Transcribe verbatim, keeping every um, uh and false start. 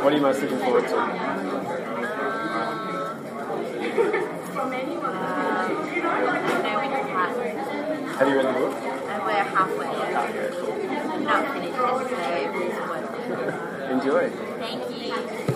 What are you most looking forward to? Um, Have you read the book? and we're halfway. Okay, cool. Not finished yet, so it's worth it. Enjoy. Thank you.